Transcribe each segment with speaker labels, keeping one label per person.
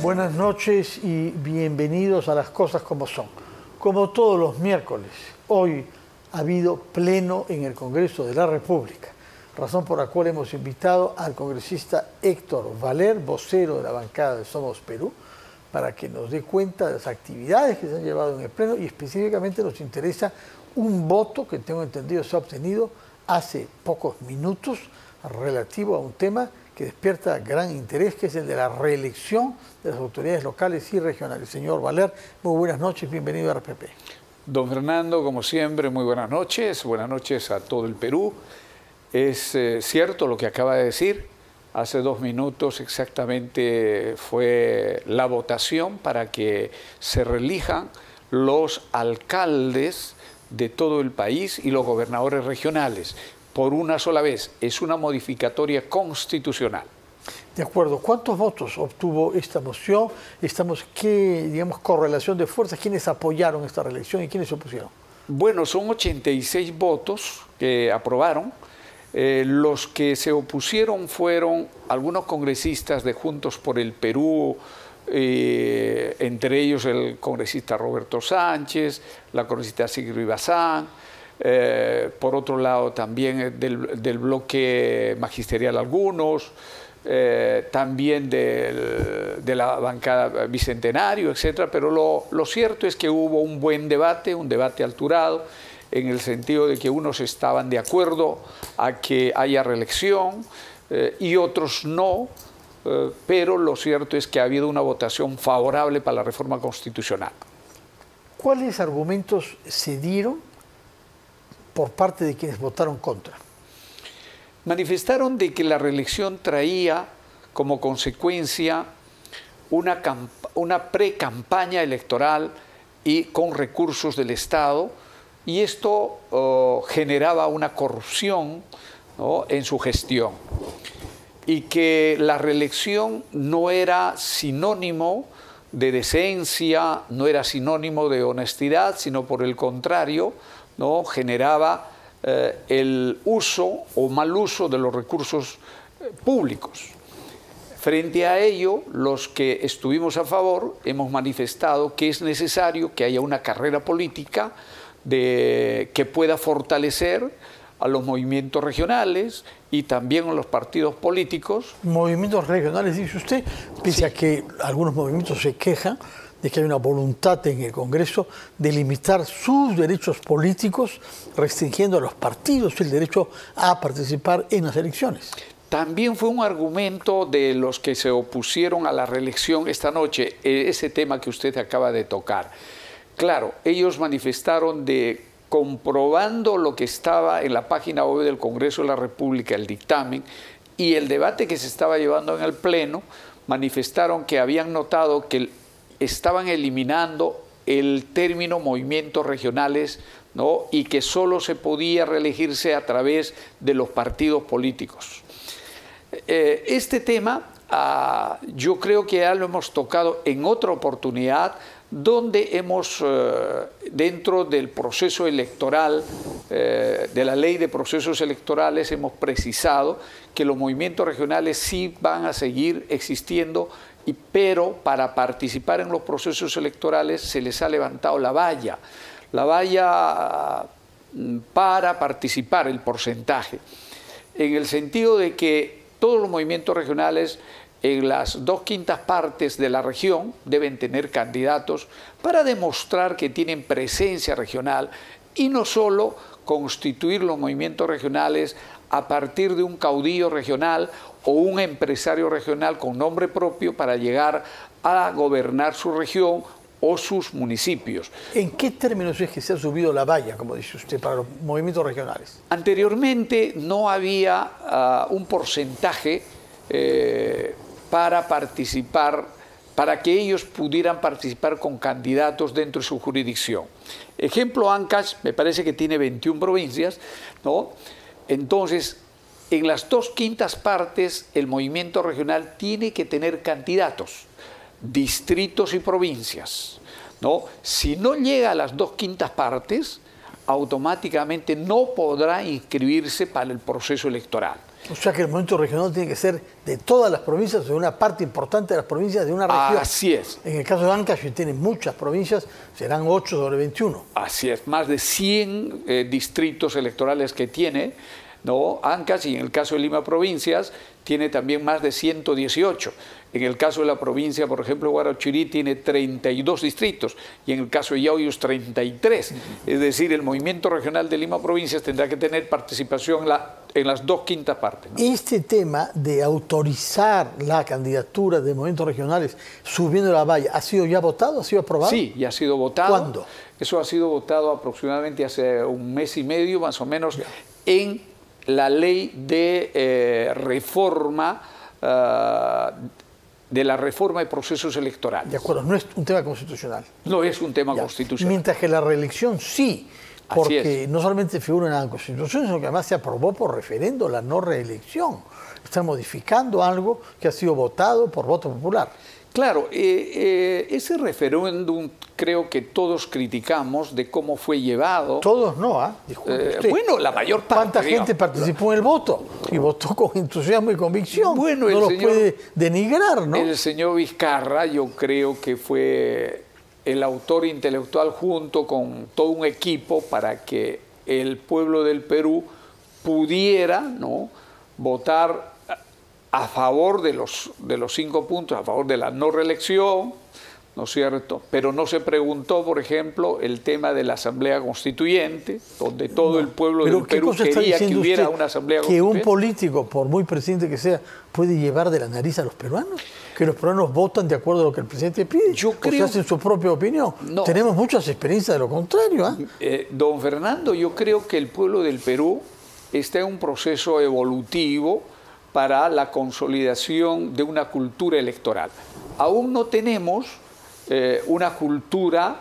Speaker 1: Buenas noches y bienvenidos a Las Cosas Como Son. Como todos los miércoles, hoy ha habido pleno en el Congreso de la República, razón por la cual hemos invitado al congresista Héctor Valer, vocero de la bancada de Somos Perú, para que nos dé cuenta de las actividades que se han llevado en el pleno y específicamente nos interesa un voto que tengo entendido se ha obtenido hace pocos minutos relativo a un tema que despierta gran interés, que es el de la reelección de las autoridades locales y regionales. Señor Valer, muy buenas noches, bienvenido a RPP.
Speaker 2: Don Fernando, como siempre, muy buenas noches a todo el Perú. Es cierto lo que acaba de decir, hace 2 minutos exactamente fue la votación para que se reelijan los alcaldes de todo el país y los gobernadores regionales. Por una sola vez, es una modificatoria constitucional.
Speaker 1: De acuerdo. ¿Cuántos votos obtuvo esta moción? ¿Qué, digamos, correlación de fuerzas? ¿Quiénes apoyaron esta reelección y quiénes se opusieron?
Speaker 2: Bueno, son 86 votos que aprobaron. Los que se opusieron fueron algunos congresistas de Juntos por el Perú, entre ellos el congresista Roberto Sánchez, la congresista Sigrid Bazán, por otro lado también del bloque magisterial algunos, también de la bancada Bicentenario, etcétera. Pero lo cierto es que hubo un buen debate, un debate alturado, en el sentido de que unos estaban de acuerdo a que haya reelección y otros no, pero lo cierto es que ha habido una votación favorable para la reforma constitucional.
Speaker 1: ¿Cuáles argumentos se dieron por parte de quienes votaron contra?
Speaker 2: Manifestaron de que la reelección traía como consecuencia una pre-campaña electoral y con recursos del Estado, y esto generaba una corrupción, ¿no?, en su gestión, y que la reelección no era sinónimo de decencia, no era sinónimo de honestidad, sino por el contrario, ¿no?, generaba el uso o mal uso de los recursos públicos. Frente a ello, los que estuvimos a favor hemos manifestado que es necesario que haya una carrera política que pueda fortalecer a los movimientos regionales y también a los partidos políticos.
Speaker 1: Movimientos regionales, dice usted, pese a que algunos movimientos se quejan de que hay una voluntad en el Congreso de limitar sus derechos políticos, restringiendo a los partidos el derecho a participar en las elecciones.
Speaker 2: También fue un argumento de los que se opusieron a la reelección esta noche, ese tema que usted acaba de tocar. Claro, ellos manifestaron de comprobando lo que estaba en la página web del Congreso de la República, el dictamen, y el debate que se estaba llevando en el Pleno, manifestaron que habían notado que estaban eliminando el término movimientos regionales, ¿no?, y que solo se podía reelegirse a través de los partidos políticos. Este tema yo creo que ya lo hemos tocado en otra oportunidad, donde hemos, dentro del proceso electoral, de la ley de procesos electorales, hemos precisado que los movimientos regionales sí van a seguir existiendo, pero para participar en los procesos electorales se les ha levantado la valla para participar, el porcentaje, en el sentido de que todos los movimientos regionales en las 2/5 partes de la región deben tener candidatos para demostrar que tienen presencia regional y no solo constituir los movimientos regionales a partir de un caudillo regional o un empresario regional con nombre propio para llegar a gobernar su región o sus municipios.
Speaker 1: ¿En qué términos es que se ha subido la valla, como dice usted, para los movimientos regionales?
Speaker 2: Anteriormente no había un porcentaje para participar, para que ellos pudieran participar con candidatos dentro de su jurisdicción. Ejemplo, Ancash me parece que tiene 21 provincias, ¿no? Entonces, en las 2/5 partes, el movimiento regional tiene que tener candidatos, distritos y provincias, ¿no? Si no llega a las 2/5 partes, automáticamente no podrá inscribirse para el proceso electoral.
Speaker 1: O sea que el momento regional tiene que ser de todas las provincias, de una parte importante de las provincias de una región.
Speaker 2: Así es.
Speaker 1: En el caso de Ancash, que tiene muchas provincias, serán 8 sobre 21.
Speaker 2: Así es, más de 100 distritos electorales que tiene, ¿no? Ancash, y en el caso de Lima Provincias, tiene también más de 118. En el caso de la provincia, por ejemplo, Huarochirí tiene 32 distritos y en el caso de Yauyos 33. Es decir, el movimiento regional de Lima Provincias tendrá que tener participación en las 2/5 partes, ¿no?
Speaker 1: Este tema de autorizar la candidatura de movimientos regionales subiendo la valla, ¿ha sido ya votado? ¿Ha sido aprobado?
Speaker 2: Sí, ya ha sido votado.
Speaker 1: ¿Cuándo?
Speaker 2: Eso ha sido votado aproximadamente hace un mes y medio, más o menos, en la ley de reforma de la reforma de procesos electorales.
Speaker 1: De acuerdo, no es un tema constitucional.
Speaker 2: No es un tema constitucional.
Speaker 1: Mientras que la reelección sí, porque no solamente figura en la Constitución, sino que además se aprobó por referendo la no reelección. Está modificando algo que ha sido votado por voto popular.
Speaker 2: Claro, ese referéndum creo que todos criticamos de cómo fue llevado.
Speaker 1: Todos no,
Speaker 2: bueno, la mayor parte.
Speaker 1: ¿Cuánta gente participó en el voto? Y votó con entusiasmo y convicción.
Speaker 2: Bueno,
Speaker 1: no lo puede denigrar, ¿no?
Speaker 2: El señor Vizcarra, yo creo que fue el autor intelectual junto con todo un equipo para que el pueblo del Perú pudiera, ¿no?, votar a favor de los 5 puntos, a favor de la no reelección, ¿no es cierto? Pero no se preguntó, por ejemplo, el tema de la Asamblea Constituyente, donde todo el pueblo del Perú quería que hubiera una Asamblea Constituyente.
Speaker 1: ¿Que un político, por muy presidente que sea, puede llevar de la nariz a los peruanos? ¿Que los peruanos votan de acuerdo a lo que el presidente pide?
Speaker 2: Yo creo,
Speaker 1: ¿O se hacen su propia opinión?
Speaker 2: No.
Speaker 1: Tenemos muchas experiencias de lo contrario.
Speaker 2: Don Fernando, yo creo que el pueblo del Perú está en un proceso evolutivo para la consolidación de una cultura electoral. Aún no tenemos una cultura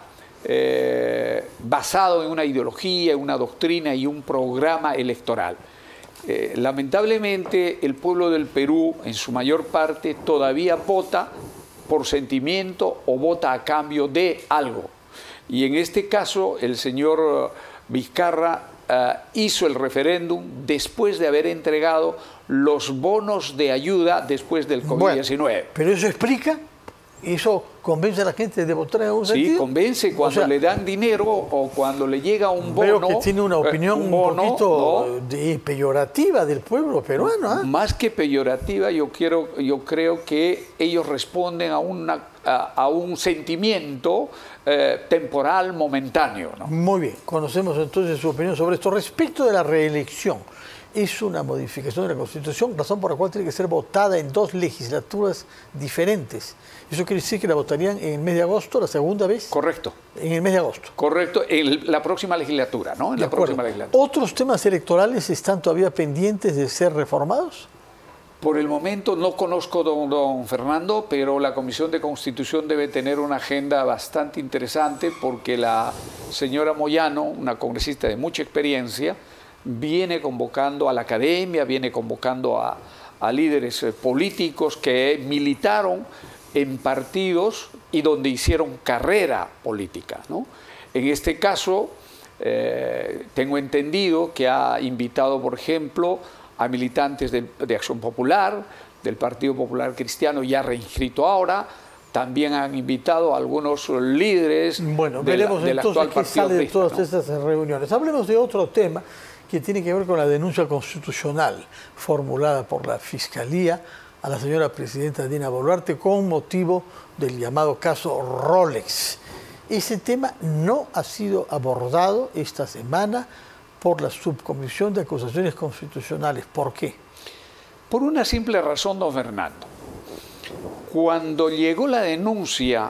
Speaker 2: basada en una ideología, en una doctrina y un programa electoral. Lamentablemente, el pueblo del Perú, en su mayor parte, todavía vota por sentimiento o vota a cambio de algo. Y en este caso, el señor Vizcarra hizo el referéndum después de haber entregado los bonos de ayuda después del COVID-19.
Speaker 1: Bueno, pero eso explica, eso convence a la gente de votar en algún sentido.
Speaker 2: Sí, convence cuando le dan dinero o cuando le llega un bono.
Speaker 1: Veo que tiene una opinión un poquito peyorativa del pueblo peruano.
Speaker 2: Más que peyorativa, yo creo que ellos responden a un sentimiento temporal, momentáneo, ¿no?
Speaker 1: Muy bien, conocemos entonces su opinión sobre esto. Respecto de la reelección, es una modificación de la Constitución, razón por la cual tiene que ser votada en 2 legislaturas diferentes. ¿Eso quiere decir que la votarían en el mes de agosto, la segunda vez?
Speaker 2: Correcto.
Speaker 1: En el mes de agosto.
Speaker 2: Correcto, en la próxima legislatura, ¿no? En la próxima legislatura.
Speaker 1: ¿Otros temas electorales están todavía pendientes de ser reformados?
Speaker 2: Por el momento no conozco, don Fernando, pero la Comisión de Constitución debe tener una agenda bastante interesante porque la señora Moyano, una congresista de mucha experiencia, viene convocando a la academia, viene convocando a líderes políticos que militaron en partidos y donde hicieron carrera política, ¿no? En este caso, tengo entendido que ha invitado, por ejemplo, a militantes de Acción Popular, del Partido Popular Cristiano, ya reinscrito ahora. También han invitado a algunos líderes del actual
Speaker 1: qué
Speaker 2: partido
Speaker 1: sale de todas
Speaker 2: cristiano.
Speaker 1: estas reuniones. Hablemos de otro tema que tiene que ver con la denuncia constitucional formulada por la Fiscalía a la señora presidenta Dina Boluarte con motivo del llamado caso Rolex. Ese tema no ha sido abordado esta semana por la Subcomisión de Acusaciones Constitucionales. ¿Por qué?
Speaker 2: Por una simple razón, don Fernando. Cuando llegó la denuncia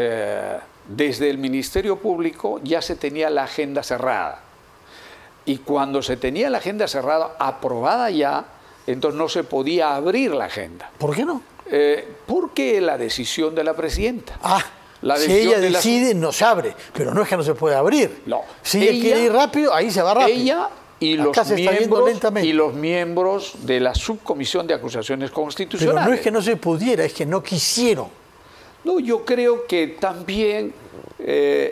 Speaker 2: desde el Ministerio Público, ya se tenía la agenda cerrada. Y cuando se tenía la agenda cerrada, aprobada ya, entonces no se podía abrir la agenda.
Speaker 1: ¿Por qué no?
Speaker 2: Porque la decisión de la presidenta.
Speaker 1: Si ella decide, no se abre, pero no es que no se pueda abrir.
Speaker 2: No.
Speaker 1: Si ella quiere ir rápido, ahí se va rápido.
Speaker 2: Ella y los miembros de la Subcomisión de Acusaciones Constitucionales.
Speaker 1: Pero no es que no se pudiera, es que no quisieron.
Speaker 2: No, yo creo que también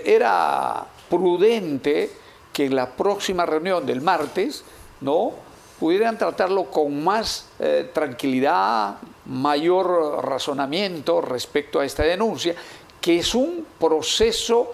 Speaker 2: era prudente que en la próxima reunión del martes, ¿no?, pudieran tratarlo con más tranquilidad, mayor razonamiento respecto a esta denuncia, que es un proceso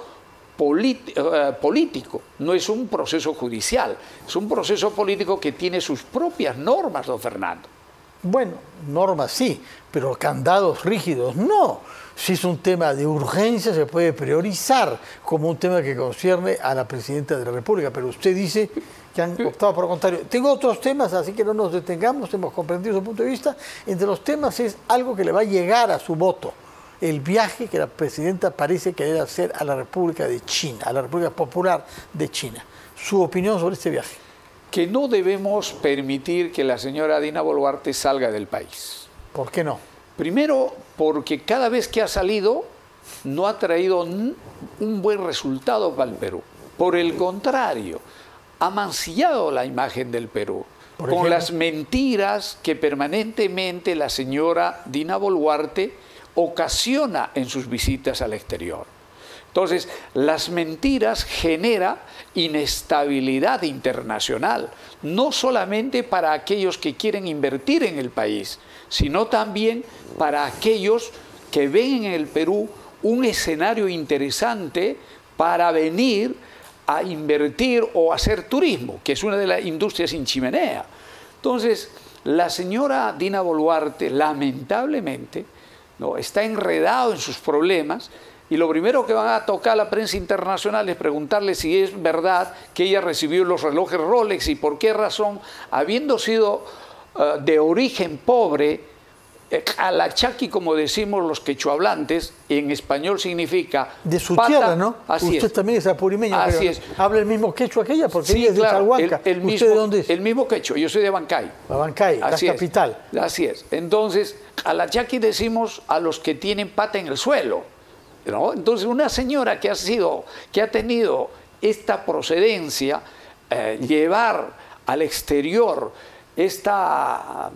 Speaker 2: político, no es un proceso judicial, es un proceso político que tiene sus propias normas, don Fernando.
Speaker 1: Bueno, normas sí, pero candados rígidos no. Si es un tema de urgencia, se puede priorizar como un tema que concierne a la Presidenta de la República, pero usted dice que han optado por lo contrario. Tengo otros temas, así que no nos detengamos, hemos comprendido su punto de vista. Entre los temas es algo que le va a llegar a su voto, el viaje que la Presidenta parece querer hacer a la República de China, a la República Popular de China. ¿Su opinión sobre este viaje?
Speaker 2: Que no debemos permitir que la señora Dina Boluarte salga del país.
Speaker 1: ¿Por qué no?
Speaker 2: Primero, porque cada vez que ha salido no ha traído un buen resultado para el Perú. Por el contrario, ha mancillado la imagen del Perú con las mentiras que permanentemente la señora Dina Boluarte ocasiona en sus visitas al exterior. Entonces, las mentiras generan inestabilidad internacional, no solamente para aquellos que quieren invertir en el país, sino también para aquellos que ven en el Perú un escenario interesante para venir a invertir o hacer turismo, que es una de las industrias sin chimenea. Entonces, la señora Dina Boluarte, lamentablemente, ¿no?, está enredado en sus problemas. Y lo primero que van a tocar a la prensa internacional es preguntarle si es verdad que ella recibió los relojes Rolex y por qué razón, habiendo sido de origen pobre, Calachaqui, como decimos los quechuahablantes, en español significa
Speaker 1: de su tierra, ¿no?
Speaker 2: Así
Speaker 1: usted
Speaker 2: es.
Speaker 1: también es apurimeño,
Speaker 2: así es.
Speaker 1: Habla el mismo quechua que ella, porque
Speaker 2: sí,
Speaker 1: ella es
Speaker 2: claro,
Speaker 1: de Chalhuanca. ¿Usted de dónde es?
Speaker 2: El mismo quechua, yo soy de Bancay.
Speaker 1: Bancay, la capital.
Speaker 2: Así es. Entonces, Calachaqui decimos a los que tienen pata en el suelo, ¿no? Entonces, una señora que ha tenido esta procedencia, llevar al exterior estas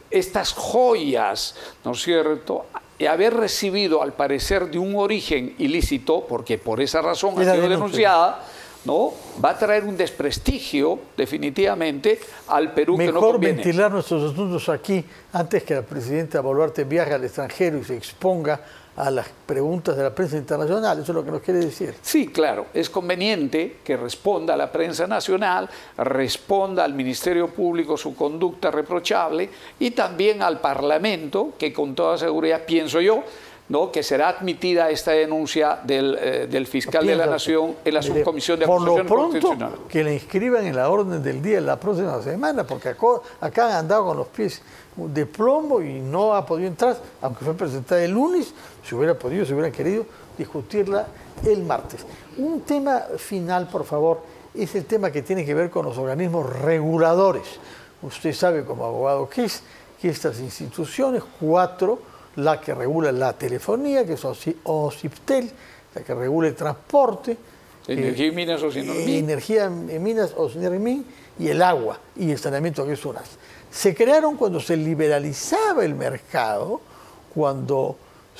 Speaker 2: joyas, ¿no es cierto?, y haber recibido, al parecer, de un origen ilícito, porque por esa razón ha sido denunciada, ¿no?, va a traer un desprestigio, definitivamente, al Perú que no conviene.
Speaker 1: Mejor ventilar nuestros asuntos aquí antes que la Presidenta Boluarte viaje al extranjero y se exponga a las preguntas de la prensa internacional. Eso es lo que nos quiere decir.
Speaker 2: Sí, claro. Es conveniente que responda a la prensa nacional, responda al Ministerio Público su conducta reprochable y también al Parlamento, que con toda seguridad, pienso yo, ¿no?, que será admitida esta denuncia del fiscal de la Nación en la subcomisión de acusaciones constitucionales.
Speaker 1: Por lo pronto, que la inscriban en la orden del día la próxima semana, porque acá han andado con los pies de plomo y no ha podido entrar, aunque fue presentada el lunes, si hubiera podido, si hubieran querido discutirla el martes. Un tema final, por favor, es el tema que tiene que ver con los organismos reguladores. Usted sabe como abogado que estas instituciones, 4, la que regula la telefonía, que es OCIPTEL, la que regula el transporte,
Speaker 2: Energía y Minas Ocinermin.
Speaker 1: Energía y Minas Ocinermin, y el agua y el saneamiento que es UNAS. Se crearon cuando se liberalizaba el mercado, cuando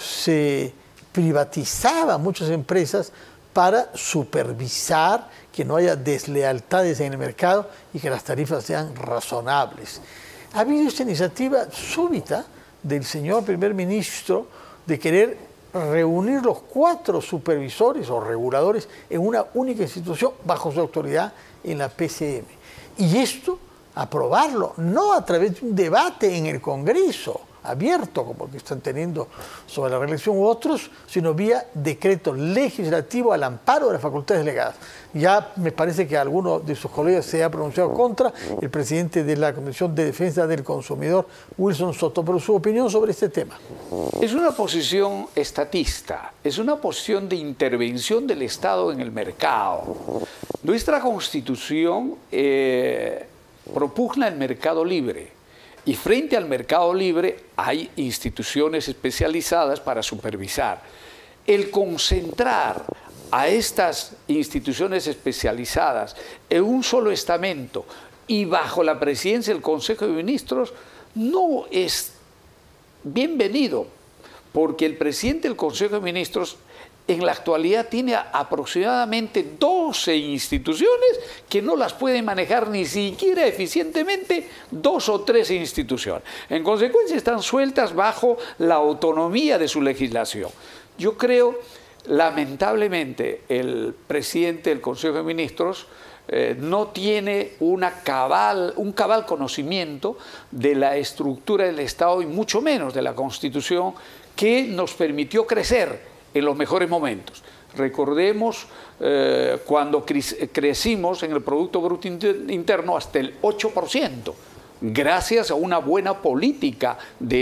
Speaker 1: se privatizaban muchas empresas para supervisar que no haya deslealtades en el mercado y que las tarifas sean razonables. Ha habido esta iniciativa súbita del señor primer ministro de querer reunir los 4 supervisores o reguladores en una única institución bajo su autoridad en la PCM. Y esto, aprobarlo, no a través de un debate en el Congreso abierto, como el que están teniendo sobre la reelección u otros, sino vía decreto legislativo al amparo de las facultades delegadas. Ya me parece que alguno de sus colegas se ha pronunciado contra, el presidente de la Comisión de Defensa del Consumidor, Wilson Soto, pero su opinión sobre este tema.
Speaker 2: Es una posición estatista, es una posición de intervención del Estado en el mercado. Nuestra Constitución propugna el mercado libre. Y frente al mercado libre hay instituciones especializadas para supervisar. El concentrar a estas instituciones especializadas en un solo estamento y bajo la presidencia del Consejo de Ministros no es bienvenido, porque el presidente del Consejo de Ministros en la actualidad tiene aproximadamente 12 instituciones que no las pueden manejar ni siquiera eficientemente 2 o 3 instituciones. En consecuencia, están sueltas bajo la autonomía de su legislación. Yo creo, lamentablemente, el presidente del Consejo de Ministros no tiene un cabal conocimiento de la estructura del Estado y mucho menos de la Constitución que nos permitió crecer en los mejores momentos. Recordemos cuando crecimos en el Producto Bruto Interno hasta el 8%, gracias a una buena política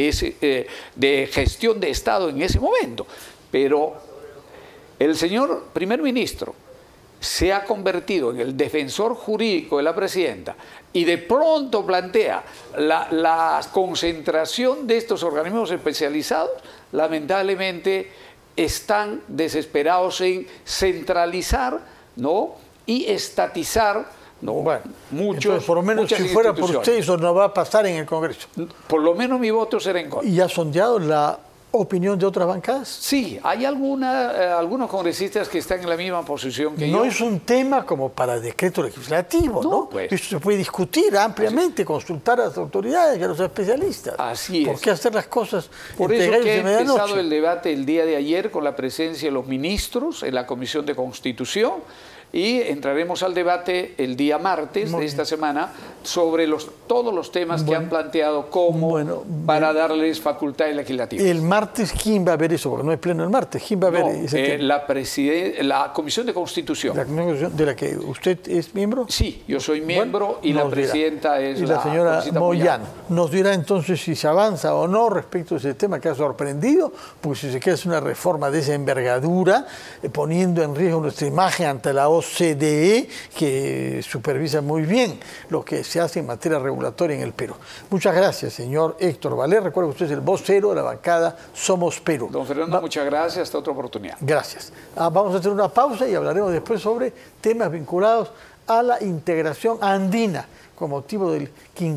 Speaker 2: de gestión de Estado en ese momento. Pero el señor primer ministro se ha convertido en el defensor jurídico de la presidenta y de pronto plantea la concentración de estos organismos especializados, lamentablemente están desesperados en centralizar, ¿no?, y estatizar, ¿no?,
Speaker 1: bueno,
Speaker 2: muchos.
Speaker 1: Entonces, por lo menos si fuera por usted, eso no va a pasar en el Congreso.
Speaker 2: Por lo menos mi voto será en contra.
Speaker 1: ¿Y ha sondeado la opinión de otras bancadas?
Speaker 2: Sí, hay algunos congresistas que están en la misma posición que yo.
Speaker 1: No es un tema como para decreto legislativo, ¿no?
Speaker 2: Pues,
Speaker 1: esto se puede discutir ampliamente, consultar a las autoridades y a los especialistas.
Speaker 2: Así es.
Speaker 1: ¿Por qué hacer las cosas
Speaker 2: por eso que he empezado
Speaker 1: medianoche?
Speaker 2: el debate el día de ayer con la presencia de los ministros en la Comisión de Constitución, y entraremos al debate el día martes de esta semana sobre todos los temas que han planteado para darles facultades legislativas.
Speaker 1: El martes, ¿quién va a ver eso? Porque no es pleno el martes. ¿Quién va a ver ese tema?
Speaker 2: La Comisión de Constitución.
Speaker 1: ¿La Comisión de la que usted es miembro?
Speaker 2: Sí, yo soy miembro y la presidenta es
Speaker 1: la señora Moyano. Nos dirá entonces si se avanza o no respecto a ese tema que ha sorprendido, porque si se quiere hacer una reforma de esa envergadura, poniendo en riesgo nuestra imagen ante la OCDE, que supervisa muy bien lo que se hace en materia regulatoria en el Perú. Muchas gracias, señor Héctor Valer. Recuerda que usted es el vocero de la bancada Somos Perú.
Speaker 2: Don Fernando, muchas gracias. Hasta otra oportunidad.
Speaker 1: Gracias. Vamos a hacer una pausa y hablaremos después sobre temas vinculados a la integración andina con motivo del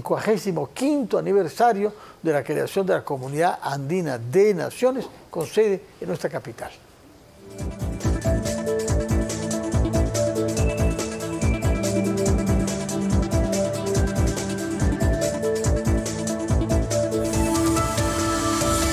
Speaker 1: 55º aniversario de la creación de la Comunidad Andina de Naciones con sede en nuestra capital.